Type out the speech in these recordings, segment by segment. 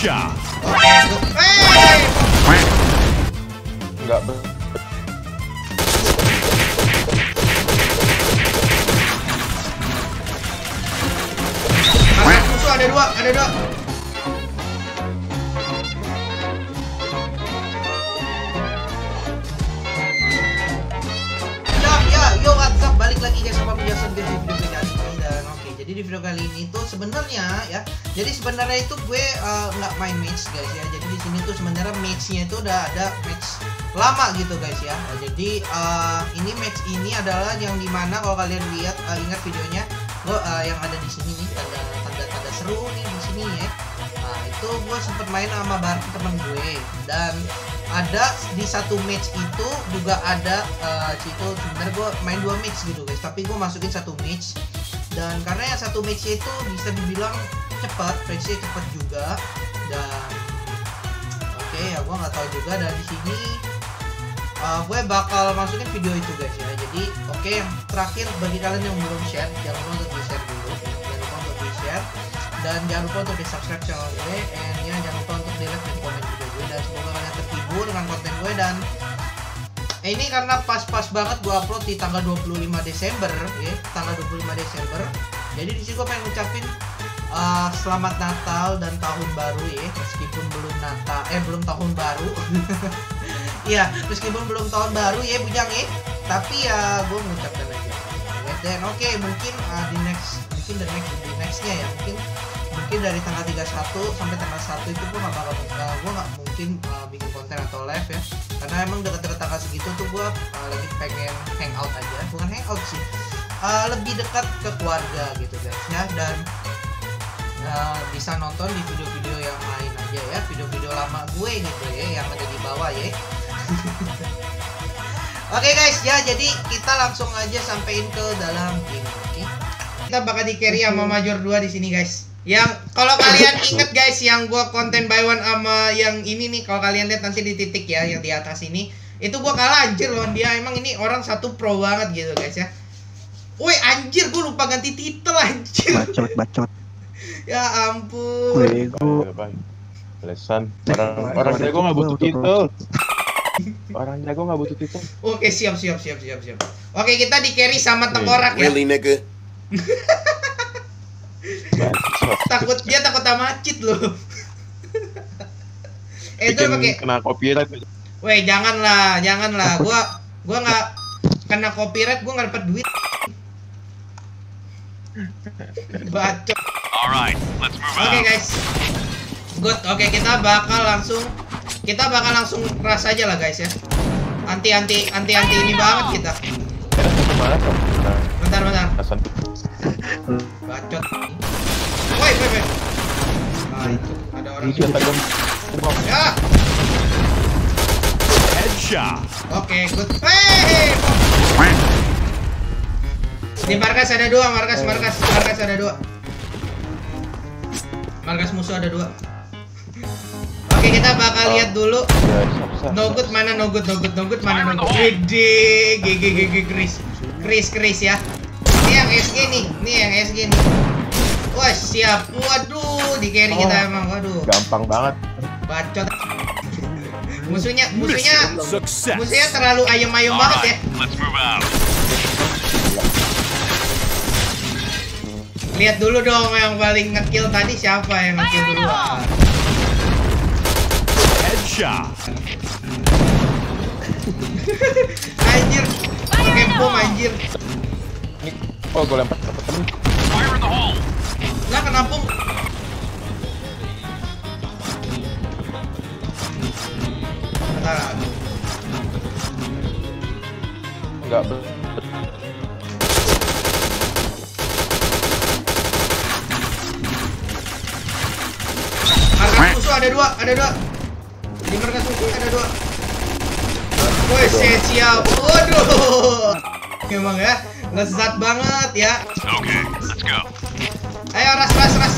Headshot. Enggak. Musuh ada dua, ada dua. Yo, what's up? Balik lagi guys sama Jason di video kali ini. Dan oke, jadi di video kali ini tuh sebenarnya ya, jadi sebenarnya itu gue nggak main match guys ya. Jadi di sini tuh sebenarnya matchnya itu udah ada match lama gitu guys ya. Jadi ini match ini adalah yang dimana kalau kalian lihat ingat videonya, gue yang ada di sini nih tanda seru nih di sini ya. Nah itu gue sempet main sama bareng temen gue, dan ada di satu match itu juga ada situ sebenarnya gue main 2 match gitu guys, tapi gue masukin satu match. Dan karena yang satu match itu bisa dibilang cepat, matchnya cepat juga. Dan oke ya, gue nggak tahu juga. Dan di sini gue bakal masukin video itu guys ya. Jadi oke, yang terakhir bagi kalian yang belum share, jangan lupa untuk di share dulu, jangan lupa untuk di share, dan jangan lupa untuk di subscribe channel gue, and ya jangan lupa untuk di like dan komen video gue. Dan semoga kalian terhibur dengan konten gue. Dan ini karena pas-pas banget gue upload di tanggal 25 Desember ya, tanggal 25 Desember. Jadi di sini gue pengen ngucapin selamat Natal dan tahun baru ya, meskipun belum Natal, belum tahun baru. Iya, meskipun belum tahun baru ya Bujang ya, tapi ya gue mengucapkan aja. Dan oke, mungkin di nextnya ya, mungkin dari tanggal 31 sampai tanggal 1 itu gue nggak mungkin bikin konten atau live ya, karena emang dekat-dekat tanggal segitu tuh gue lagi pengen hangout aja, bukan hangout sih, lebih dekat ke keluarga gitu guys ya. Dan bisa nonton di video-video yang lain aja ya, video-video lama gue gitu ya, yang ada di bawah ya. Oke guys ya, jadi kita langsung aja sampein ke dalam game. Oke, kita bakal di carry sama Major 2 di sini guys. Yang kalau kalian inget guys, yang gua konten by one sama yang ini nih, kalau kalian lihat nanti di titik ya, yang di atas ini, itu gua kalah anjir lawan dia. Emang ini orang satu pro banget gitu guys ya. Woi anjir, gua lupa ganti titel anjir. Bacot. Ya ampun. Lesan. Orang jago nggak butuh titel. Orang jago nggak butuh titel. Oke, siap. Oke, kita di carry sama tengkorak ya. Really nigga. takut sama cheat loh. Itu pakai kena copyright. Weh, janganlah. Gua nggak kena copyright, gua nggak dapat duit. Bacot. Alright, let's move out. Oke guys. Good. Oke, kita bakal langsung keras aja lah guys ya. Anti ini banget kita. Bentar. Bacot. Woi. Nah, itu ada orang. Ya. Headshot. Oke, good. Di markas ada 2, markas ada 2. Markas musuh ada 2. Oke, kita bakal lihat dulu. No good mana. Wede, GG Chris ya. Ini yang SG nih. Wah, siap. Waduh, di carry kita emang. Waduh. Gampang banget. Bacot. Musuhnya terlalu ayam-ayam banget ya. Let's move out. Lihat dulu dong yang paling ngekill tadi siapa yang ngekill duluan. Headshot. Anjir. Pakai bom anjir. Oh, gue lempar ke temen. Fire in the hole. Lah kenapa? Bentar. Enggak. Markas musuh ada 2. Di markas musuh ada 2. Woi, siap. Waduh. Memang ya, lezat banget ya. Okay, let's go. Ayo ras.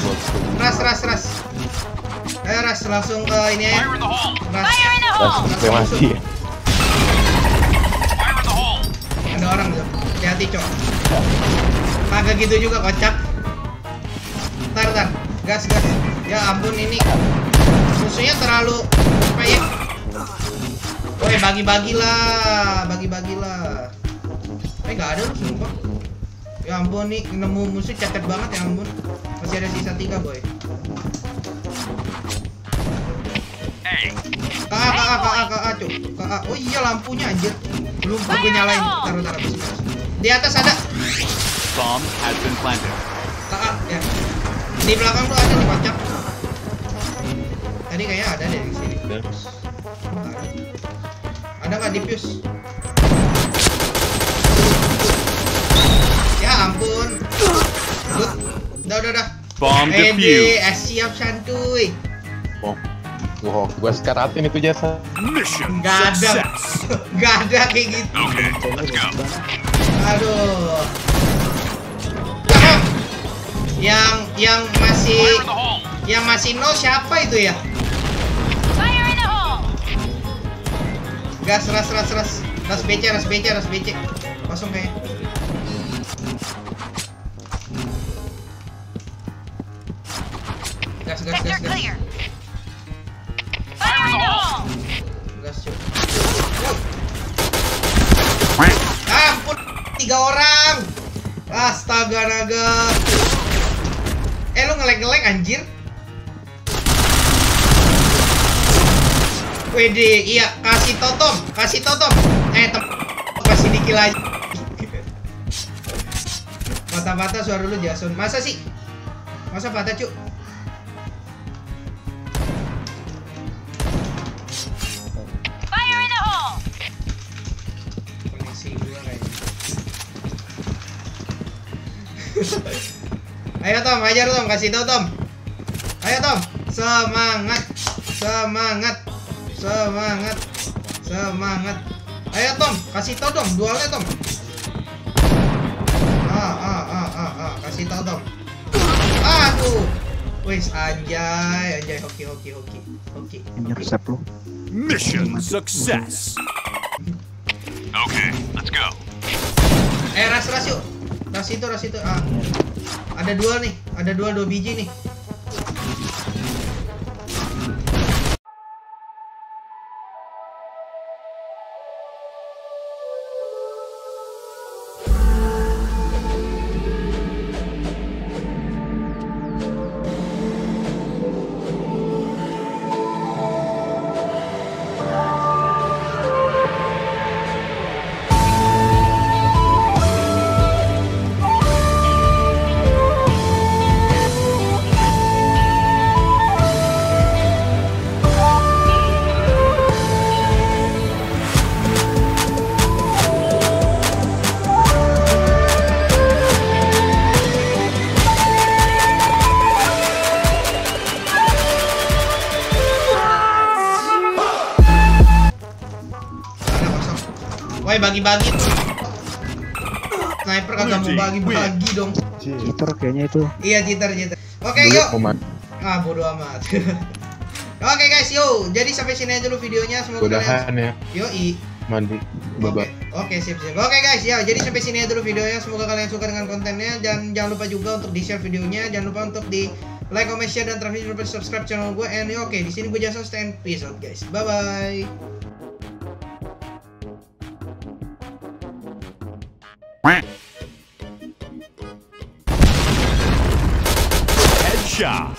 Ayo ras, langsung ke ini ya. Fire in the hole. Langsung mati ya. Fire in the hole. Ada orang tuh. Hati-hati, Cok. Kagak gitu juga, kocak. Ntar. Gas. Ya ampun ini. Musuhnya terlalu apa ya? Woi, bagi-bagilah. Nggak ada lu sumpah. Ya ampun nih, nemu musuh cepet banget ya ampun. Masih ada sisa 3 boy. Hey, KA cuy. KA. Oh iya lampunya anjir. Belum gue nyalain. Taruh habis. Di atas ada. bomb has been planted. KA ya. Di belakang tuh ada di kocak. Tadi kayaknya ada deh di sini. Ada nggak diffuse? Ya ampun. Good. Udah. Bomb defused. Siap santuy. Wow, gua sekaratin itu jasa. Mission Nggak ada. success. Nggak ada kayak gitu. Okay, let's go. Aduh. Yang Fire in the hole. masih nol siapa itu ya? Fire in the hole! Gas, ras BC. Kosong kayaknya. Gas. Sector clear! Fire in the hole! Gas, cuy. Ampun, 3 orang. Astaga naga. Lu ngelek anjir. Wede, iya, kasih totom. Kasih dikil aja. Patah suara lu Jason. Masa sih? Masa patah, Cuk? Fire in the hole! Koneksi gua kayaknya. Ayo Tom, ajar Tom, kasih tau Tom. Ayo Tom, semangat. Ayo Tom, kasih tau Tom, dualnya Tom. Kasih tau Tom. Aduh. Wis anjay, hoki. Resep lu. Mission success. Okay, let's go. Ras yuk. Ras itu. Ada 2 nih, ada 2 biji nih. Woi, bagi-bagi. Sniper kagak mau bagi-bagi dong. Cheater kayaknya itu. Iya, cheater. Oke, yuk. Bodo amat. Oke guys, yuk. Jadi sampai sini aja dulu videonya. Semoga Udahan kalian... ya. Yoi. Mandi. Bye-bye. Oke, sip. Oke guys, ya. Jadi sampai sini aja dulu videonya. Semoga kalian suka dengan kontennya, dan jangan lupa juga untuk di-share videonya. Jangan lupa untuk di like, comment, share, dan terakhir jangan lupa subscribe channel gue. And oke, di sini gue Jason, stay and peace out guys. Bye bye. Headshot.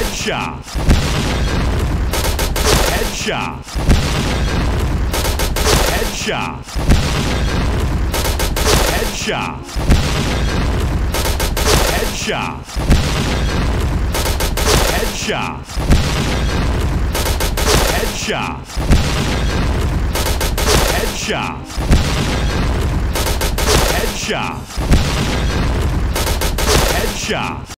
Headshot. Headshot. Headshot. Headshot. Headshot. Headshot. Headshot. Headshot. Headshot. Headshot.